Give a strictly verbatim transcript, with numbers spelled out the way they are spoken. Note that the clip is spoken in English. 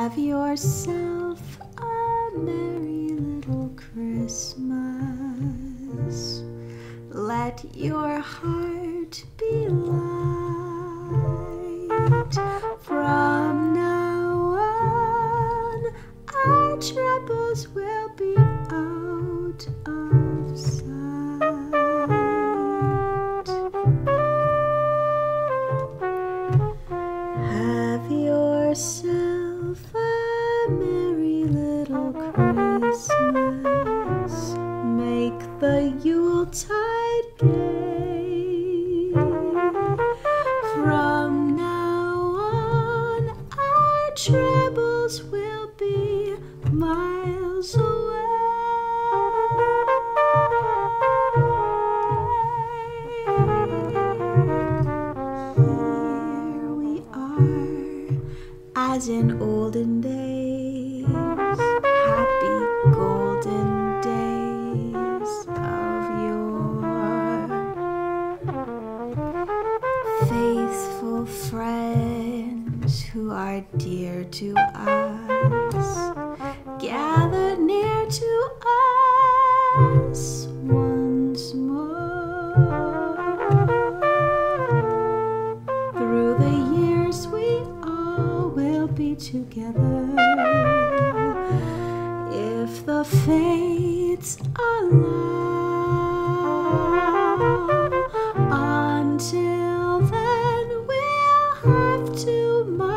Have yourself a merry little Christmas. Let your heart be light. From now on, our troubles will be out of sight. Have yourself a merry little Christmas. Make the Yuletide gay. From now on, our troubles will be miles away. Here we are, as in olden days, happy golden days of yore. Faithful friends who are dear to us, gather near to us once more. Through the years we all will be together, if the fates allow. Until then we'll have to